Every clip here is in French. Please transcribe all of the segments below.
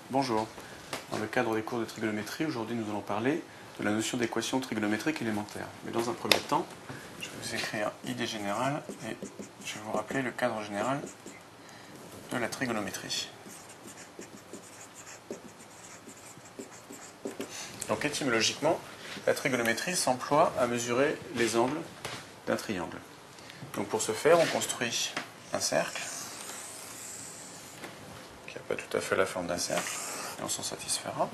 Bonjour. Dans le cadre des cours de trigonométrie, aujourd'hui nous allons parler de la notion d'équation trigonométrique élémentaire. Mais dans un premier temps, je vais vous écrire idée générale et je vais vous rappeler le cadre général de la trigonométrie. Donc étymologiquement, la trigonométrie s'emploie à mesurer les angles d'un triangle. Donc pour ce faire, on construit un cercle qui n'a pas tout à fait la forme d'un cercle, et on s'en satisfera.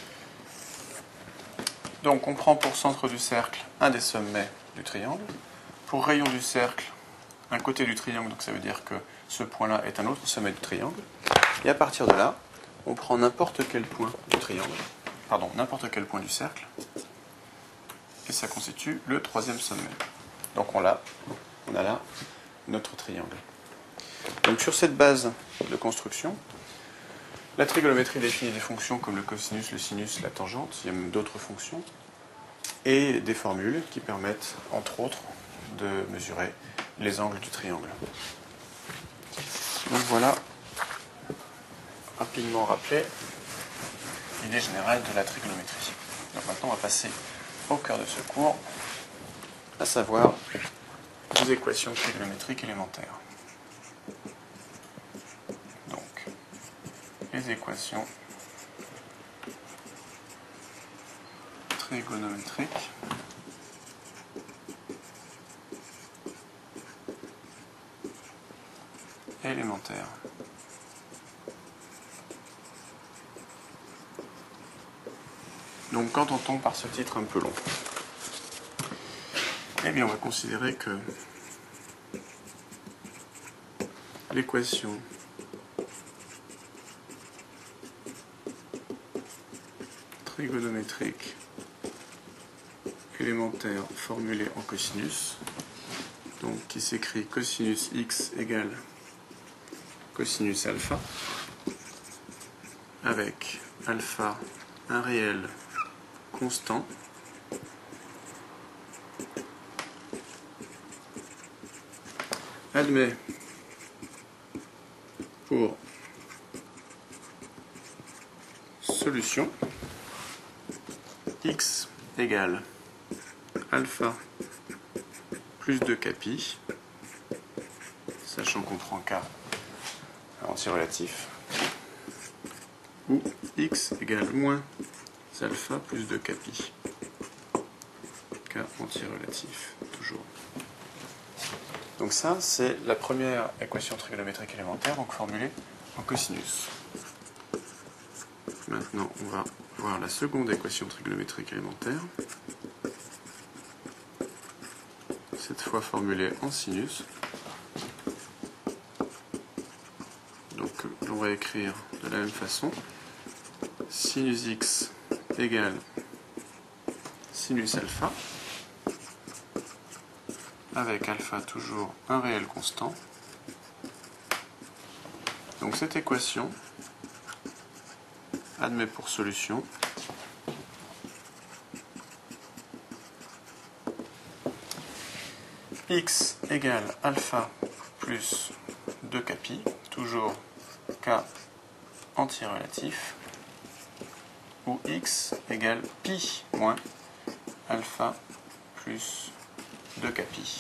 Donc on prend pour centre du cercle un des sommets du triangle, pour rayon du cercle un côté du triangle, donc ça veut dire que ce point-là est un autre sommet du triangle, et à partir de là, on prend n'importe quel point du triangle, n'importe quel point du cercle, et ça constitue le troisième sommet. Donc on a là notre triangle. Donc sur cette base de construction, la trigonométrie définit des fonctions comme le cosinus, le sinus, la tangente, il y a même d'autres fonctions, et des formules qui permettent, entre autres, de mesurer les angles du triangle. Donc voilà, rapidement rappelé, l'idée générale de la trigonométrie. Donc maintenant on va passer au cœur de ce cours, à savoir les équations trigonométriques élémentaires. Donc, les équations trigonométriques élémentaires. Donc quand on tombe par ce titre un peu long, eh bien on va considérer que l'équation trigonométrique élémentaire formulée en cosinus, donc qui s'écrit cosinus x égale cosinus alpha, avec alpha un réel constant admet pour solution x égale alpha plus 2 capi, sachant qu'on prend k antirelatif, ou x égale moins alpha plus 2 capi, k antirelatif, toujours. Donc ça, c'est la première équation trigonométrique élémentaire, donc formulée en cosinus. Maintenant, on va voir la seconde équation trigonométrique élémentaire, cette fois formulée en sinus. Donc l'on va écrire de la même façon sinus x égale sinus alpha, avec alpha toujours un réel constant. Donc cette équation admet pour solution x égale alpha plus 2 capi, toujours k antirelatif, ou x égale pi moins alpha plus 2 capi,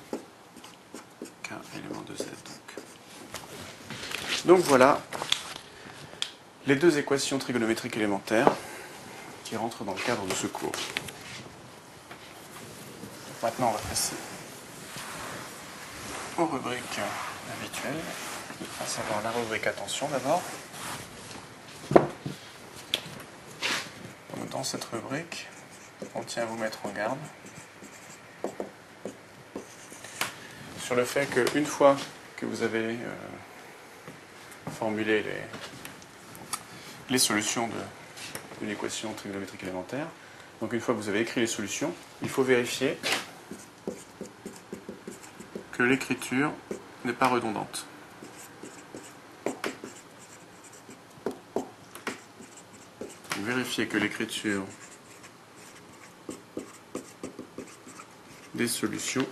k élément de z. Donc voilà les deux équations trigonométriques élémentaires qui rentrent dans le cadre de ce cours. Maintenant on va passer aux rubriques habituelles, à savoir la rubrique attention d'abord. Dans cette rubrique, on tient à vous mettre en garde sur le fait qu'une fois que vous avez formulé les solutions d'une équation trigonométrique élémentaire, donc une fois que vous avez écrit les solutions, il faut vérifier que l'écriture n'est pas redondante. Vérifier que l'écriture des solutions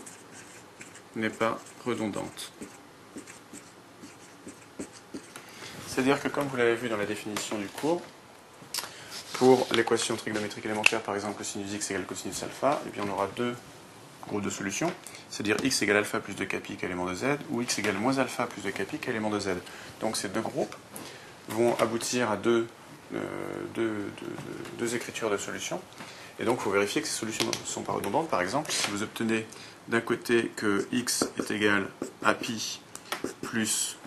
n'est pas redondante. C'est-à-dire que comme vous l'avez vu dans la définition du cours, pour l'équation trigonométrique élémentaire, par exemple, sinus x égale cosinus alpha, eh bien, on aura deux groupes de solutions, c'est-à-dire x égale alpha plus 2 pi qu'élément de z, ou x égale moins alpha plus 2 pi qu'élément de z. Donc ces deux groupes vont aboutir à deux écritures de solutions. Et donc il faut vérifier que ces solutions ne sont pas redondantes. Par exemple, si vous obtenez d'un côté que x est égal à pi plus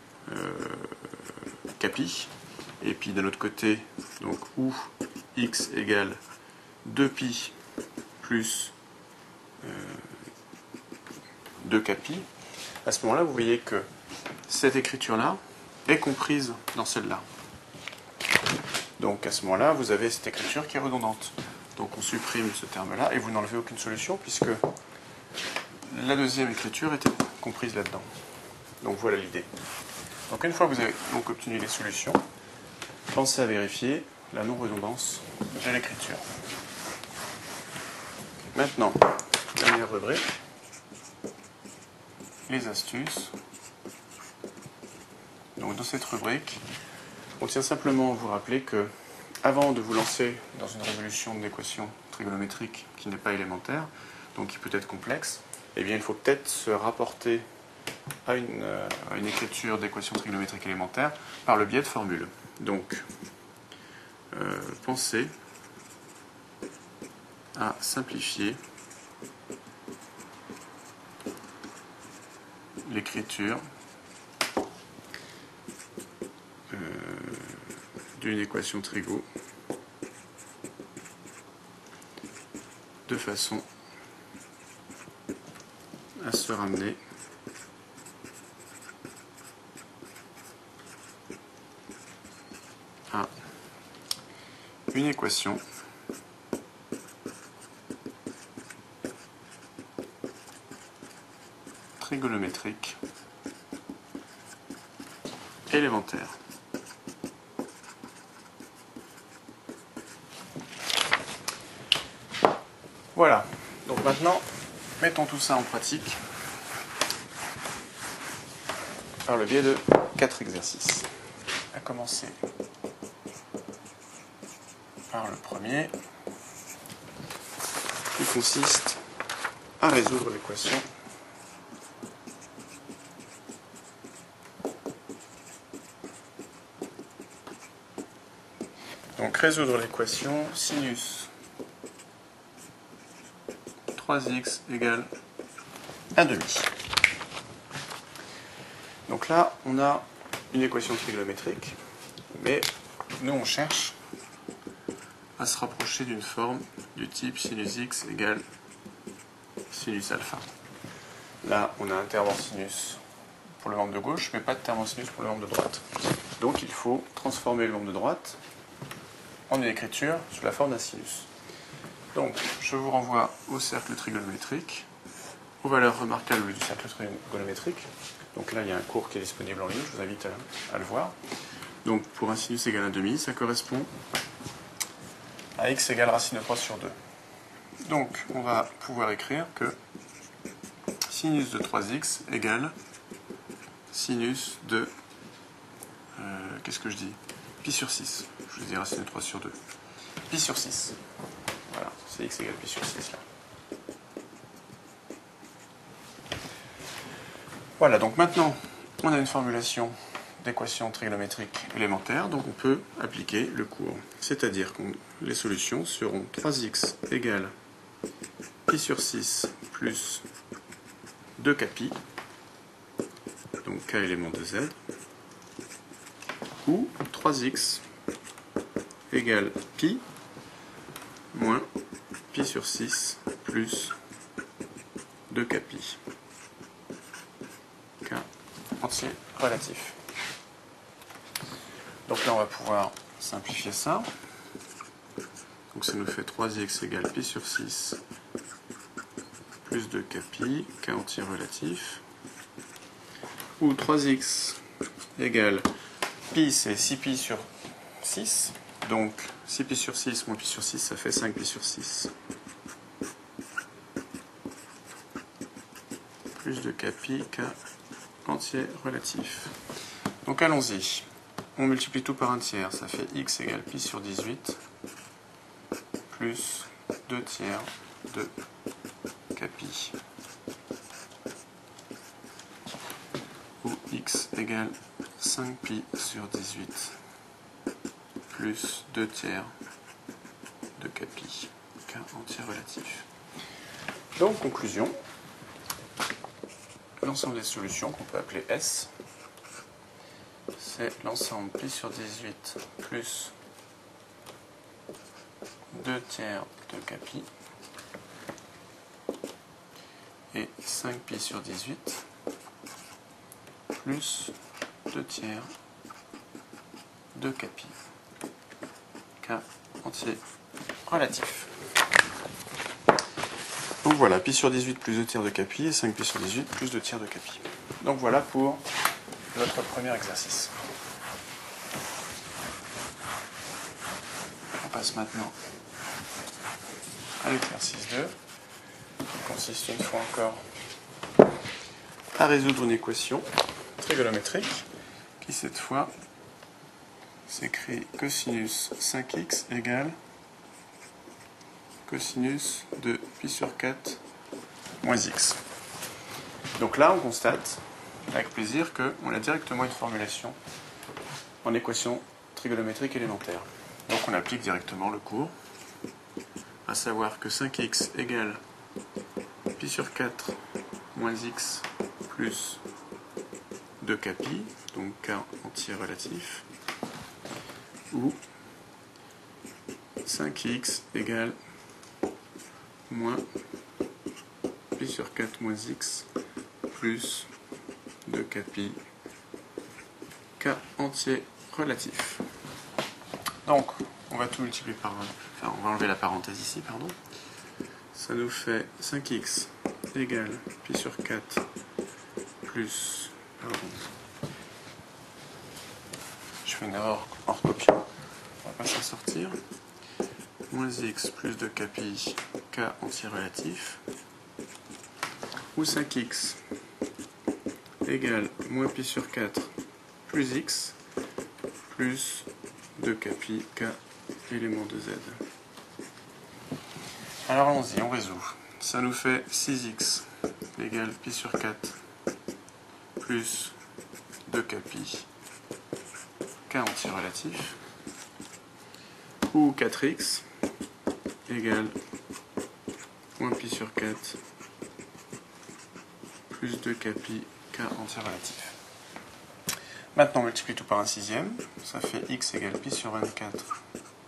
kpi, et puis d'un autre côté, donc où x égale 2pi plus 2 kpi, à ce moment-là, vous voyez que cette écriture-là est comprise dans celle-là. Donc à ce moment-là, vous avez cette écriture qui est redondante. Donc on supprime ce terme-là et vous n'enlevez aucune solution puisque la deuxième écriture était comprise là-dedans. Donc voilà l'idée. Donc une fois que vous avez donc obtenu les solutions, pensez à vérifier la non-redondance de l'écriture. Maintenant, dernière rubrique, les astuces. Donc dans cette rubrique, on tient simplement à vous rappeler que avant de vous lancer dans une résolution d'équation trigonométrique qui n'est pas élémentaire, donc qui peut être complexe, eh bien il faut peut-être se rapporter à une écriture d'équation trigonométrique élémentaire par le biais de formules. Donc, pensez à simplifier l'écriture d'une équation trigo de façon à se ramener à une équation trigonométrique élémentaire. Voilà, donc maintenant, mettons tout ça en pratique par le biais de 4 exercices. À commencer par le premier, qui consiste à résoudre l'équation donc résoudre l'équation sinus 3x égale 1/2. Donc là, on a une équation trigonométrique, mais nous on cherche à se rapprocher d'une forme du type sinus x égale sinus alpha. Là, on a un terme en sinus pour le membre de gauche, mais pas de terme en sinus pour le membre de droite. Donc il faut transformer le membre de droite en une écriture sous la forme d'un sinus. Donc, je vous renvoie au cercle trigonométrique, aux valeurs remarquables du cercle trigonométrique. Donc là, il y a un cours qui est disponible en ligne, je vous invite à le voir. Donc, pour un sinus égal à 1/2, ça correspond à x égale racine de 3 sur 2. Donc, on va pouvoir écrire que sinus de 3x égale sinus de... qu'est-ce que je dis? Pi sur 6. Je vous dis racine de 3 sur 2. Pi sur 6. Voilà, c'est x égale pi sur 6 là. Voilà, donc maintenant, on a une formulation d'équation trigonométrique élémentaire, donc on peut appliquer le cours. C'est-à-dire que les solutions seront 3x égale pi sur 6 plus 2 kpi, donc k élément de z, ou 3x égale pi moins pi sur 6 plus 2 kpi, k entier relatif. Donc là on va pouvoir simplifier ça. Donc ça nous fait 3x égale pi sur 6 plus 2 kpi, k entier relatif, ou 3x égale pi, c'est 6pi sur 6, donc 6pi sur 6 moins pi sur 6, ça fait 5pi sur 6, plus 2 kpi, k entier relatif. Donc allons-y. on multiplie tout par un tiers. Ça fait x égale pi sur 18 plus 2 tiers de capi. Ou x égale 5 pi sur 18 plus 2 tiers de capi, k entier relatif. Donc, conclusion, l'ensemble des solutions qu'on peut appeler S, c'est l'ensemble pi sur 18 plus 2 tiers de capi et 5 pi sur 18 plus 2 tiers de capi, k entier relatif. Donc voilà, pi sur 18 plus 2 tiers de capi et 5 pi sur 18 plus 2 tiers de capi. Donc voilà pour notre premier exercice. On passe maintenant à l'exercice 2, qui consiste une fois encore à résoudre une équation trigonométrique qui cette fois s'écrit cosinus 5x égale cosinus de pi sur 4 moins x. Donc là, on constate avec plaisir qu'on a directement une formulation en équation trigonométrique élémentaire. Donc on applique directement le cours, à savoir que 5x égale pi sur 4 moins x plus 2 capi, donc k entier relatif, ou 5x égale moins pi sur 4 moins x plus 2 capi, k entier relatif. Donc, on va tout multiplier par... Enfin, on va enlever la parenthèse ici, pardon. Ça nous fait 5x égale pi sur 4 plus... Pardon. Je fais une erreur en recopiant. On va pas s'en sortir. Moins x plus 2 capi, k entier relatif. Ou 5x égale moins pi sur 4 plus x plus 2 capi, k élément de z. Alors allons-y, on résout. Ça nous fait 6x égale pi sur 4 plus 2 capi, k entier relatif. Ou 4x égale moins pi sur 4 plus 2 capi, k entier relatif. Maintenant, on multiplie tout par un sixième. Ça fait x égale pi sur 24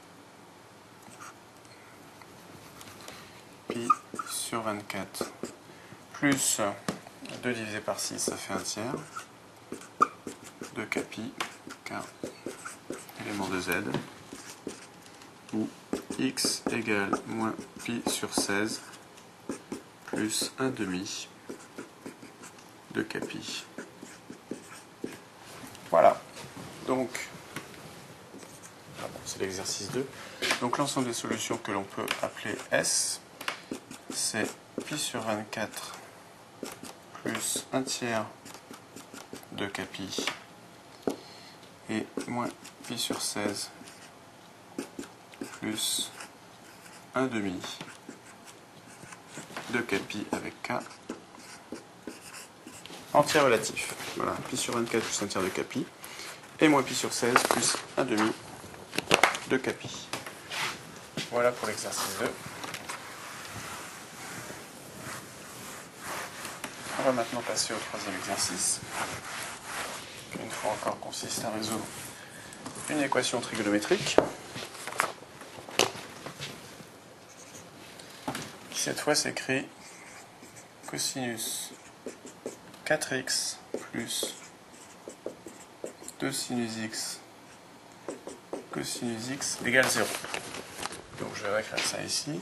pi sur 24 plus 2 divisé par 6, ça fait 1 tiers. 2 capi, k élément de z. Ou x égale moins pi sur 16 plus 1 demi de capi. Voilà. Donc, c'est l'exercice 2. Donc l'ensemble des solutions que l'on peut appeler S, c'est pi sur 24 plus 1 tiers de capi et moins pi sur 16 plus 1 demi de capi avec k entier relatif. Voilà, pi sur 24 plus 1 tiers de capi et moins pi sur 16 plus 1 demi de capi. Voilà pour l'exercice 2. On va maintenant passer au troisième exercice, qui une fois encore consiste à résoudre une équation trigonométrique, qui cette fois s'écrit cosinus 4x plus 2 sinus x cosinus x égale 0. Donc je vais écrire ça ici.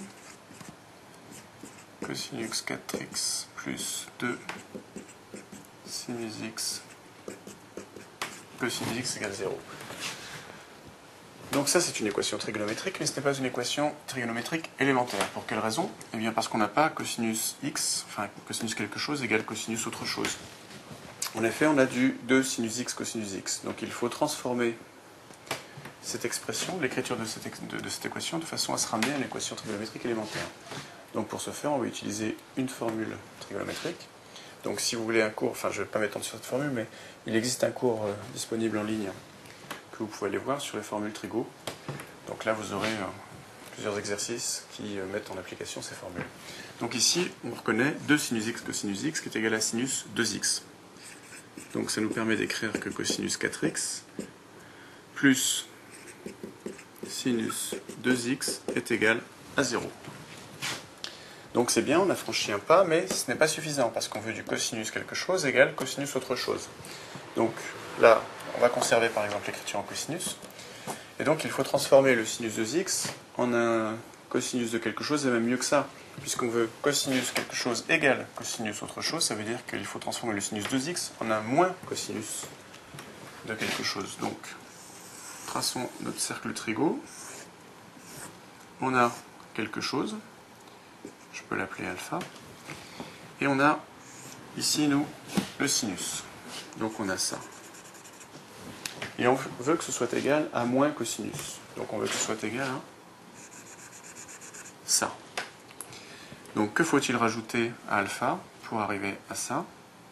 Cosinus 4x plus 2 sinus x cosinus x égale 0. Donc ça c'est une équation trigonométrique, mais ce n'est pas une équation trigonométrique élémentaire. Pour quelle raison? Eh bien parce qu'on n'a pas cosinus x, enfin cosinus quelque chose égale cosinus autre chose. En effet, on a du 2 sinus x cosinus x. Donc il faut transformer cette expression, l'écriture de cette équation, de façon à se ramener à une équation trigonométrique élémentaire. Donc pour ce faire, on va utiliser une formule trigonométrique. Donc si vous voulez un cours, enfin je ne vais pas m'étendre sur cette formule, mais il existe un cours disponible en ligne que vous pouvez aller voir sur les formules trigo. Donc là vous aurez plusieurs exercices qui mettent en application ces formules. Donc ici, on reconnaît 2 sinus x cosinus x qui est égal à sinus 2x. Donc ça nous permet d'écrire que cosinus 4x plus sinus 2x est égal à 0. Donc c'est bien, on a franchi un pas, mais ce n'est pas suffisant, parce qu'on veut du cosinus quelque chose égale cosinus autre chose. Donc là, on va conserver par exemple l'écriture en cosinus, et donc il faut transformer le sinus 2x en un cosinus de quelque chose, et même mieux que ça, puisqu'on veut cosinus quelque chose égale cosinus autre chose, ça veut dire qu'il faut transformer le sinus 2x en un moins cosinus de quelque chose. Donc, traçons notre cercle trigo. On a quelque chose, je peux l'appeler alpha, et on a ici, nous, le sinus. Donc on a ça. Et on veut que ce soit égal à moins cosinus. Donc on veut que ce soit égal à ça. Donc que faut-il rajouter à alpha pour arriver à ça?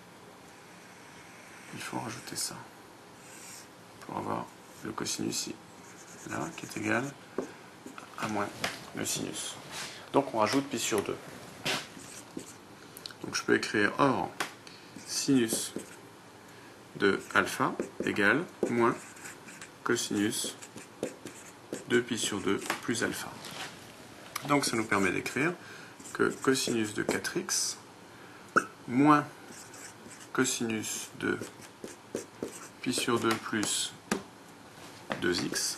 Il faut rajouter ça. Pour avoir le cosinus ici, là, qui est égal à moins le sinus. Donc on rajoute pi sur 2. Donc je peux écrire or sinus de alpha égale moins cosinus de pi sur 2 plus alpha. Donc ça nous permet d'écrire que cosinus de 4x moins cosinus de pi sur 2 plus 2x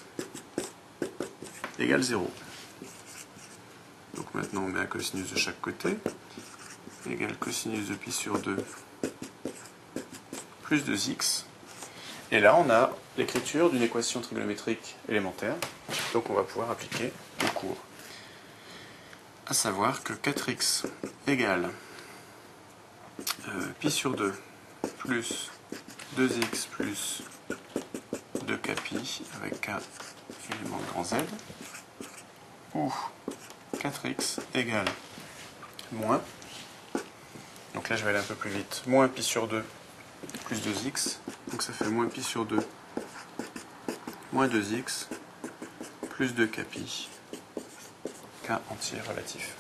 égale 0. Donc maintenant on met un cosinus de chaque côté, égale cosinus de pi sur 2 plus 2x. Et là on a l'écriture d'une équation trigonométrique élémentaire, donc on va pouvoir appliquer le cours. À savoir que 4x égale pi sur 2 plus 2x plus 2kpi avec k élément de grand Z, ou 4x égale moins, donc là je vais aller un peu plus vite, moins pi sur 2 plus 2x, donc ça fait moins pi sur 2 moins 2x plus 2kpi, k entier relatif.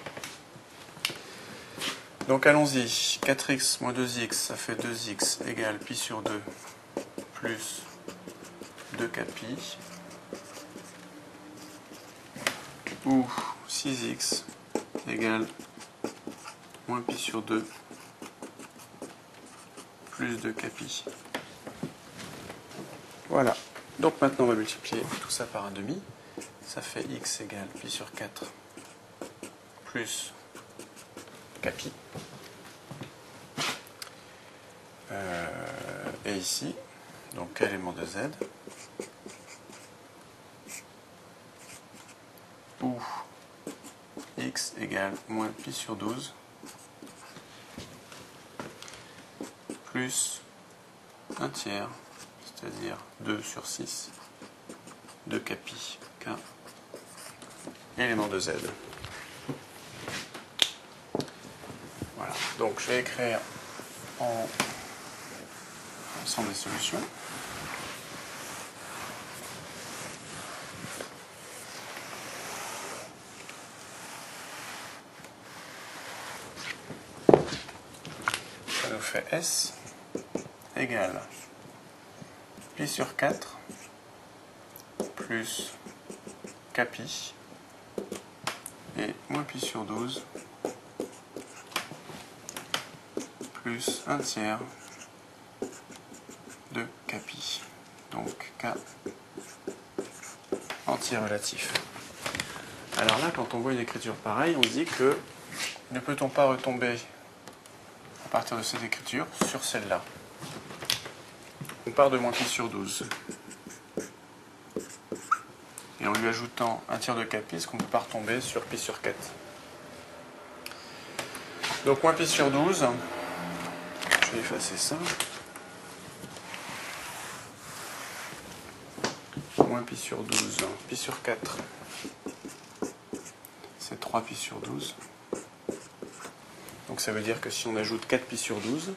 Donc allons-y, 4x moins 2x, ça fait 2x égale pi sur 2 plus 2kpi, ou 6x égale moins pi sur 2 plus 2kpi. Voilà. Donc maintenant on va multiplier tout ça par un demi. Ça fait x égale pi sur 4 plus kpi. Et ici, donc k élément de z, où x égale moins pi sur 12 plus 1 tiers, c'est-à-dire 2 sur 6 de kpi, k élément de z. Voilà, donc je vais écrire en ensemble des solutions. Ça nous fait S égale pi sur 4 plus kpi et moins pi sur 12 plus 1 tiers de kpi, donc k entier relatif. Alors là, quand on voit une écriture pareille, on se dit que ne peut-on pas retomber à partir de cette écriture sur celle-là? On part de moins pi sur 12. Et en lui ajoutant 1 tiers de kpi, est-ce qu'on ne peut pas retomber sur pi sur 4? Donc moins pi sur 12, je vais effacer ça. moins pi sur 12, pi sur 4, c'est 3 pi sur 12. Donc ça veut dire que si on ajoute 4 pi sur 12,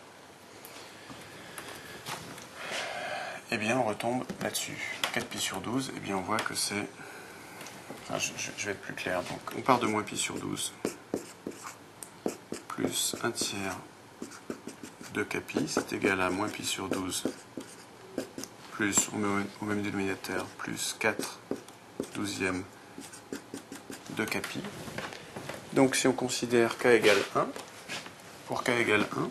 eh bien on retombe là-dessus. 4 pi sur 12, eh bien on voit que c'est... Enfin, je vais être plus clair. Donc on part de moins pi sur 12, plus 1 tiers de kpi, c'est égal à moins pi sur 12, plus, on met au même dénominateur, plus 4 douzièmes de kpi. Donc si on considère k égale 1, pour k égale 1,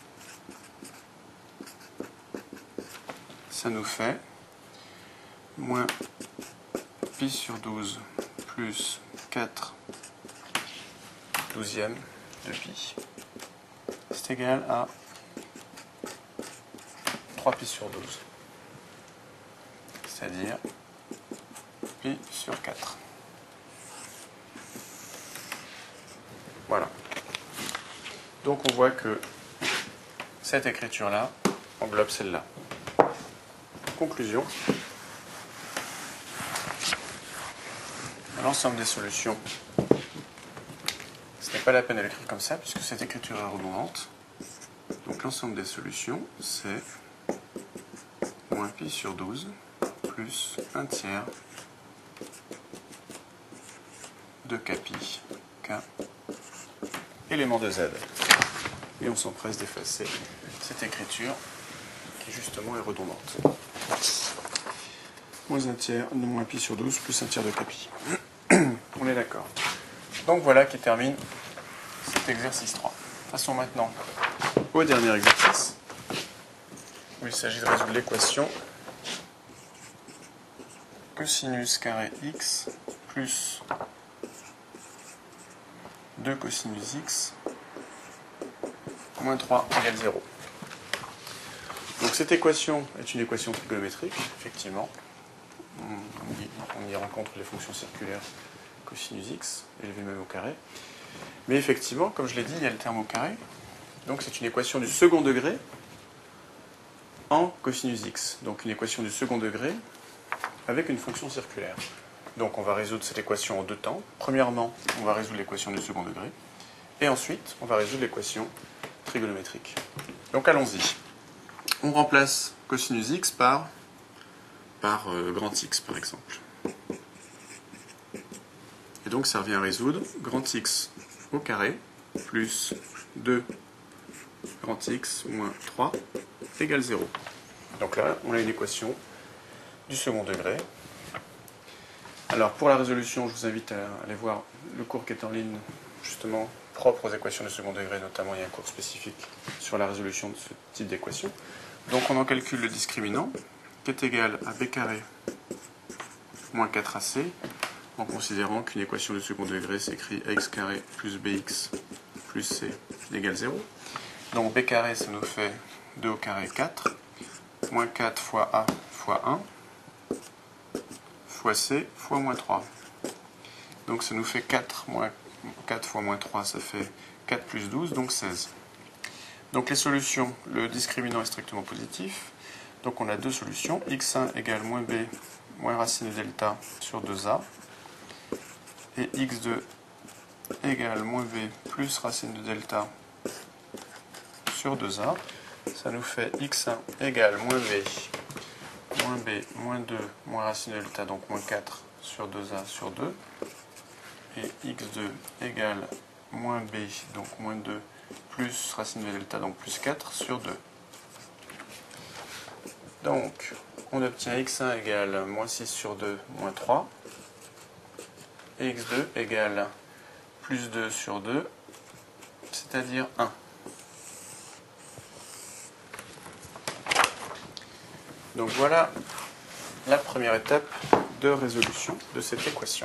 ça nous fait moins pi sur 12 plus 4 douzièmes de pi. C'est égal à 3 pi sur 12. C'est-à-dire pi sur 4. Voilà. Donc on voit que cette écriture-là englobe celle-là. Conclusion. L'ensemble des solutions, ce n'est pas la peine de l'écrire comme ça, puisque cette écriture est redondante. Donc l'ensemble des solutions, c'est moins pi sur 12 plus 1 tiers de kpi, k, élément de z. Et on s'empresse d'effacer cette écriture qui justement est redondante. Moins 1 tiers de moins pi sur 12 plus 1 tiers de kpi. On est d'accord. Donc voilà qui termine cet exercice 3. Passons maintenant au dernier exercice, où il s'agit de résoudre l'équation cosinus carré x plus 2 cosinus x moins 3 égale 0. Donc cette équation est une équation trigonométrique, effectivement. On y rencontre les fonctions circulaires cosinus x, élevées même au carré. Mais effectivement, comme je l'ai dit, il y a le terme au carré. Donc c'est une équation du second degré en cosinus x. Donc une équation du second degré avec une fonction circulaire. Donc on va résoudre cette équation en deux temps. Premièrement, on va résoudre l'équation du second degré. Et ensuite, on va résoudre l'équation trigonométrique. Donc allons-y. On remplace cosinus x par grand X, par exemple. Et donc ça revient à résoudre grand X au carré plus 2 grand X moins 3 égale 0. Donc là, on a une équation du second degré. Alors pour la résolution, je vous invite à aller voir le cours qui est en ligne, justement, propre aux équations du second degré. Notamment, il y a un cours spécifique sur la résolution de ce type d'équation. Donc on en calcule le discriminant, qui est égal à b carré moins 4ac, en considérant qu'une équation de second degré s'écrit ax carré plus bx plus c égale 0. Donc b carré, ça nous fait 2 au carré 4, moins 4 fois a fois 1, fois c fois moins 3. Donc ça nous fait 4 fois moins 3, ça fait 4 plus 12, donc 16. Donc les solutions, le discriminant est strictement positif. Donc on a deux solutions, x1 égale moins b moins racine de delta sur 2a, et x2 égale moins b plus racine de delta sur 2a. Ça nous fait x1 égale moins b moins 2 moins racine de delta, donc moins 4 sur 2a sur 2, et x2 égale moins b, donc moins 2 plus racine de delta, donc plus 4 sur 2. Donc, on obtient x1 égale moins 6 sur 2, moins 3, et x2 égale plus 2 sur 2, c'est-à-dire 1. Donc voilà la première étape de résolution de cette équation.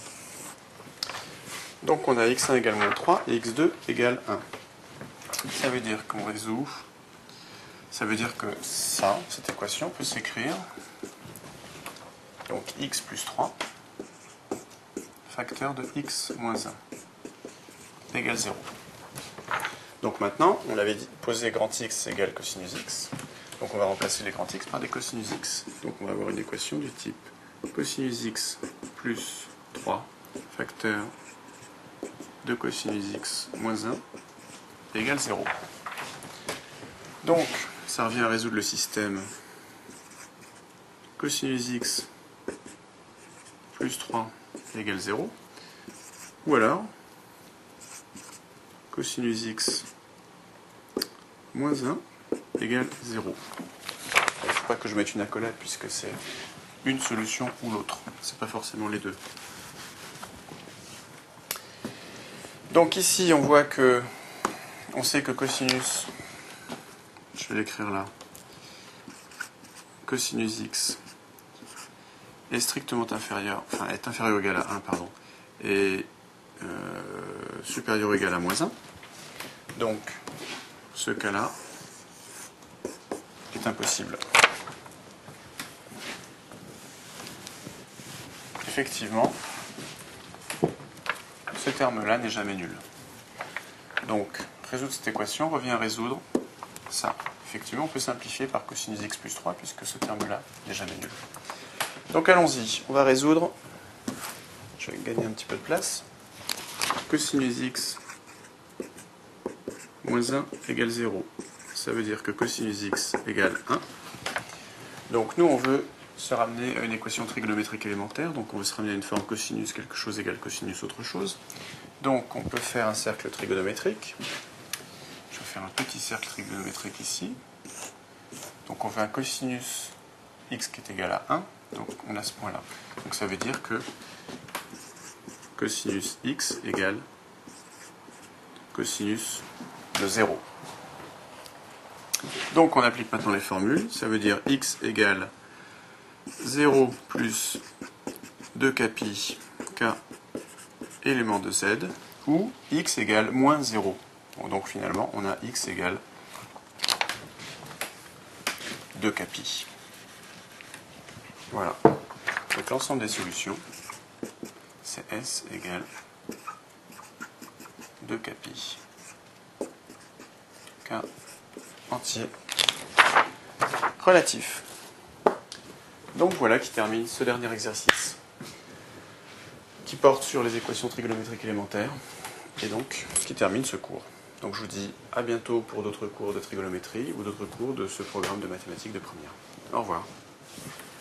Donc on a x1 égale moins 3 et x2 égale 1. Ça veut dire qu'on résout, ça veut dire que cette équation peut s'écrire, donc x plus 3, facteur de x moins 1, égale 0. Donc maintenant, on avait posé grand X égale cosinus x, donc on va remplacer les grands X par des cosinus x. Donc on va avoir une équation du type cosinus x plus 3 facteur de cosinus x moins 1 égale 0. Donc, ça revient à résoudre le système cosinus x plus 3 égale 0. Ou alors, cosinus x moins 1 égale 0. Il ne faut pas que je mette une accolade puisque c'est une solution ou l'autre. C'est pas forcément les deux. Donc ici, on voit que on sait que cosinus, je vais l'écrire là, cosinus x est strictement inférieur, enfin est inférieur ou égal à 1, pardon, et supérieur ou égal à moins 1. Donc, ce cas-là est impossible. Effectivement, ce terme-là n'est jamais nul. Donc, résoudre cette équation revient à résoudre ça. Effectivement, on peut simplifier par cosinus x plus 3 puisque ce terme-là n'est jamais nul. Donc allons-y, on va résoudre, je vais gagner un petit peu de place, cosinus x moins 1 égale 0. Ça veut dire que cosinus x égale 1. Donc nous, on veut se ramener à une équation trigonométrique élémentaire, donc on veut se ramener à une forme cosinus quelque chose égale cosinus autre chose. Donc on peut faire un cercle trigonométrique. Je vais faire un petit cercle trigonométrique ici. Donc on fait un cosinus x qui est égal à 1, donc on a ce point-là. Donc ça veut dire que cosinus x égale cosinus de 0. Donc on applique maintenant les formules, ça veut dire x égale 0 plus 2k pi k élément de z, ou x égale moins 0. Bon, donc finalement on a x égale 2k pi. Voilà. Donc l'ensemble des solutions, c'est S égale 2k pi k entier relatif. Donc voilà qui termine ce dernier exercice qui porte sur les équations trigonométriques élémentaires et donc qui termine ce cours. Donc je vous dis à bientôt pour d'autres cours de trigonométrie ou d'autres cours de ce programme de mathématiques de première. Au revoir.